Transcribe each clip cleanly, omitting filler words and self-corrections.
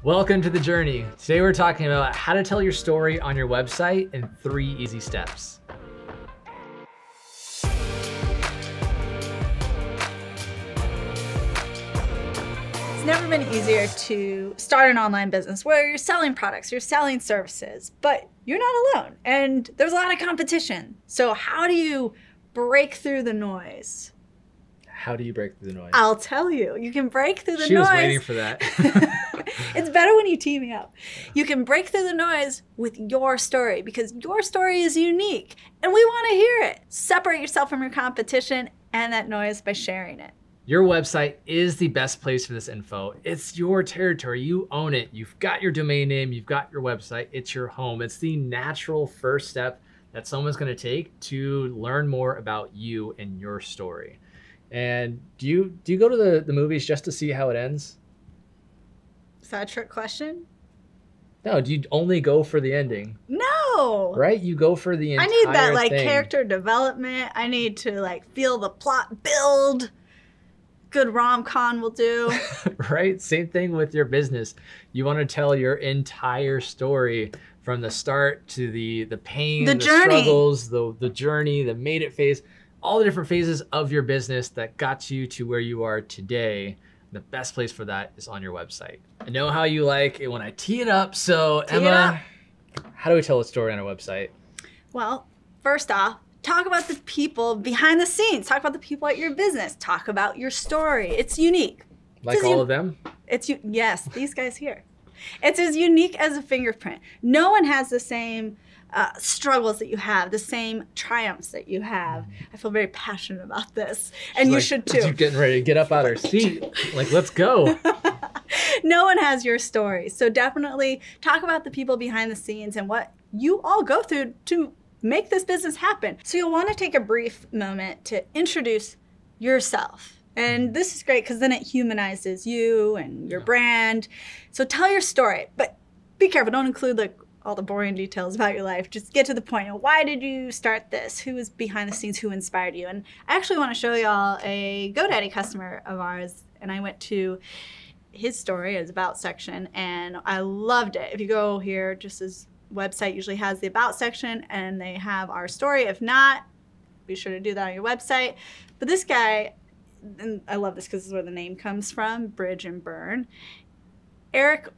Welcome to The Journey. Today we're talking about how to tell your story on your website in 3 easy steps. It's never been easier to start an online business where you're selling products, you're selling services, but you're not alone and there's a lot of competition. So how do you break through the noise? How do you break through the noise? I'll tell you. You can break through the noise. She was waiting for that. It's better when you team me up. You can break through the noise with your story because your story is unique and we want to hear it. Separate yourself from your competition and that noise by sharing it. Your website is the best place for this info. It's your territory. You own it. You've got your domain name. You've got your website. It's your home. It's the natural first step that someone's going to take to learn more about you and your story. And do you go to the movies just to see how it ends? Is that a trick question? No, do you only go for the ending? No. Right? You go for the entire I need that like thing. character development. I need to like feel the plot build. Good rom-com will do. Right? Same thing with your business. You want to tell your entire story from the start to the pain, the struggles, the journey, the made it phase, all the different phases of your business that got you to where you are today. The best place for that is on your website. I know how you like it when I tee it up. So Emma, how do we tell a story on our website? Well, first off, talk about the people behind the scenes. Talk about the people at your business. Talk about your story. It's unique. Like all of them? Yes, these guys here. It's as unique as a fingerprint. No one has the same struggles that you have, the same triumphs that you have. I feel very passionate about this, and you should too. She's getting ready to get up out of her seat. Like, let's go. No one has your story. So definitely talk about the people behind the scenes and what you all go through to make this business happen. So you'll want to take a brief moment to introduce yourself. And this is great because then it humanizes you and your brand. So tell your story, but be careful. Don't include like all the boring details about your life. Just get to the point. Why did you start this? Who was behind the scenes? Who inspired you? And I actually want to show y'all a GoDaddy customer of ours. And I went to his story, his about section, and I loved it. If you go here, just his website usually has the about section and they have our story. If not, be sure to do that on your website. But this guy, and I love this because this is where the name comes from, Bridge and Burn. Eric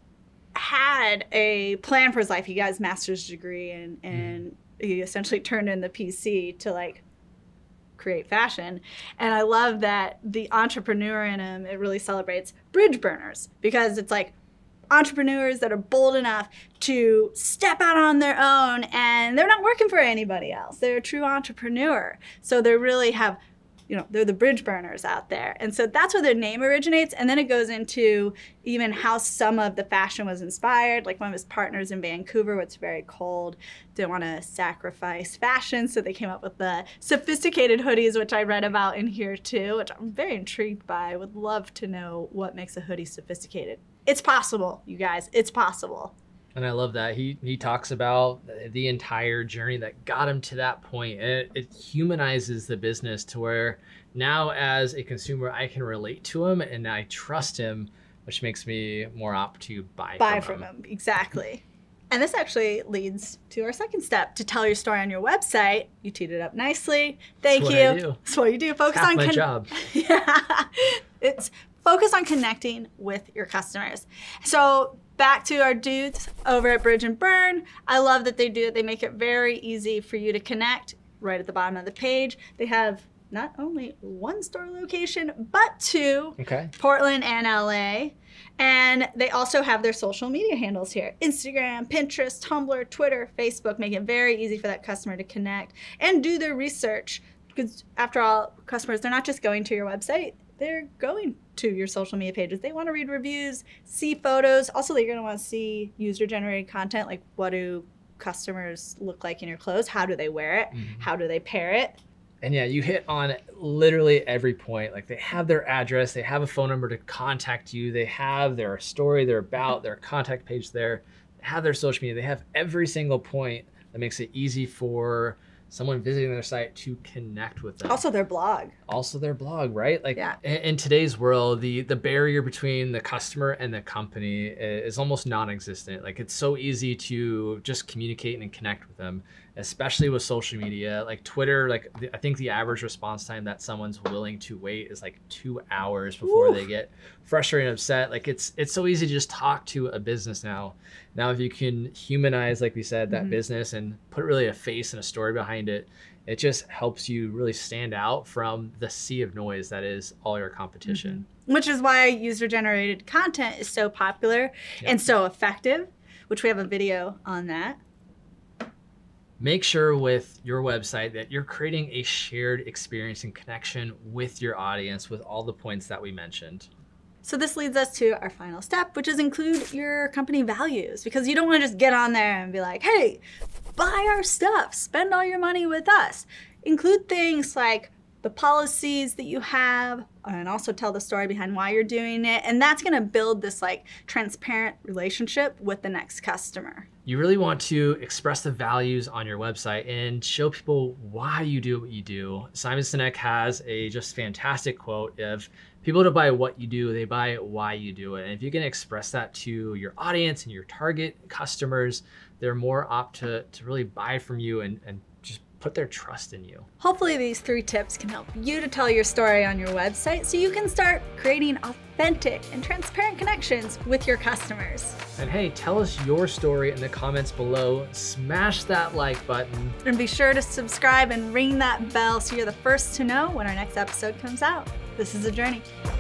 had a plan for his life. He got his master's degree and he essentially turned in the PC to like create fashion. And I love that the entrepreneur in him, it really celebrates bridge burners because it's like entrepreneurs that are bold enough to step out on their own and they're not working for anybody else. They're a true entrepreneur. So they really have, they're the bridge burners out there. And so that's where their name originates. And then it goes into even how some of the fashion was inspired. Like one of his partners in Vancouver, where it's very cold, didn't want to sacrifice fashion. So they came up with the sophisticated hoodies, which I read about in here too, which I'm very intrigued by. I would love to know what makes a hoodie sophisticated. It's possible, you guys. It's possible. And I love that. He talks about the entire journey that got him to that point. And it humanizes the business to where now as a consumer, I can relate to him and I trust him, which makes me more apt to buy from him. Exactly. And this actually leads to our second step, to tell your story on your website. You teed it up nicely. Thank you. That's what you do. Focus on my job. Yeah. It's focus on connecting with your customers. So back to our dudes over at Bridge and Burn. I love that they do it. They make it very easy for you to connect right at the bottom of the page. They have not only one store location, but 2, Portland and LA. And they also have their social media handles here. Instagram, Pinterest, Tumblr, Twitter, Facebook, make it very easy for that customer to connect and do their research. Because after all, customers, they're not just going to your website, they're going to your social media pages. They want to read reviews, see photos. Also, they're going to want to see user-generated content, like what do customers look like in your clothes? How do they wear it? How do they pair it? And yeah, you hit on literally every point. Like they have their address, they have a phone number to contact you, they have their story, their about, their contact page there, they have their social media, they have every single point that makes it easy for someone visiting their site to connect with them. Also their blog. Also their blog, right? Like in today's world, the barrier between the customer and the company is almost non-existent. Like it's so easy to just communicate and connect with them, especially with social media. Like Twitter, like I think the average response time that someone's willing to wait is like 2 hours before they get frustrated and upset. Like it's so easy to just talk to a business now. Now, if you can humanize, like we said, that business and put really a face and a story behind it, it just helps you really stand out from the sea of noise that is all your competition. Which is why user-generated content is so popular and so effective, which we have a video on that. Make sure with your website that you're creating a shared experience and connection with your audience with all the points that we mentioned. So this leads us to our final step, which is include your company values, because you don't want to just get on there and be like, hey, buy our stuff, spend all your money with us. Include things like the policies that you have, and also tell the story behind why you're doing it. And that's going to build this like transparent relationship with the next customer. You really want to express the values on your website and show people why you do what you do. Simon Sinek has a just fantastic quote of, people don't buy what you do, they buy why you do it. And if you can express that to your audience and your target customers, they're more apt to really buy from you and just put their trust in you. Hopefully these 3 tips can help you to tell your story on your website so you can start creating authentic and transparent connections with your customers. And hey, tell us your story in the comments below. Smash that like button. And be sure to subscribe and ring that bell so you're the first to know when our next episode comes out. This is a journey.